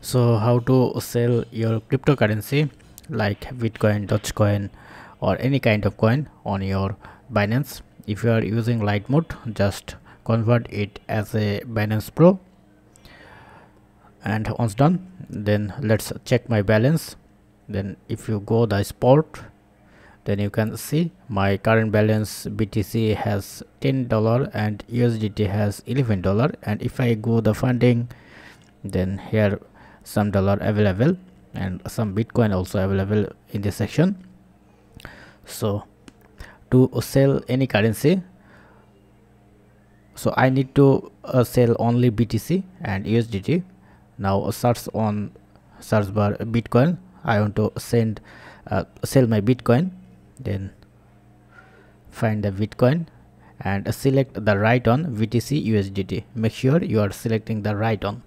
So how to sell your cryptocurrency like Bitcoin, Dogecoin or any kind of coin on your Binance. If you are using light mode, just convert it as a Binance Pro, and once done, then let's check my balance. Then if you go the spot, then you can see my current balance. BTC has $10 and USDT has $11, and if I go the funding, then here some dollar available and some Bitcoin also available in this section. So to sell any currency, so I need to sell only BTC and USDT. Now search on search bar Bitcoin. I want to sell my Bitcoin. Then find the Bitcoin and select the right on BTC USDT. Make sure you are selecting the right on.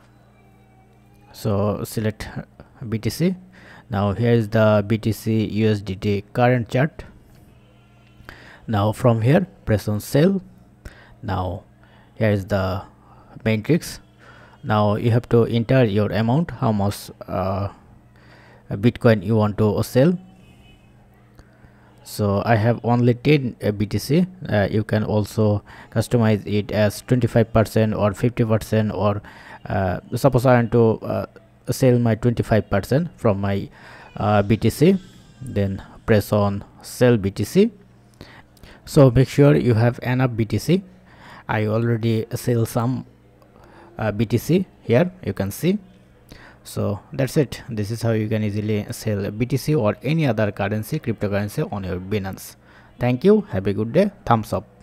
So select BTC. Now here is the BTC USDT current chart. Now from here press on sell. Now here is the matrix. Now you have to enter your amount, how much Bitcoin you want to sell. So I have only 10 BTC. You can also customize it as 25% or 50%, or suppose I want to sell my 25% from my BTC, then press on sell BTC. So make sure you have enough BTC. I already sell some BTC here, you can see. So that's it. This is how you can easily sell BTC or any other currency, cryptocurrency on your Binance. Thank you. Have a good day. Thumbs up.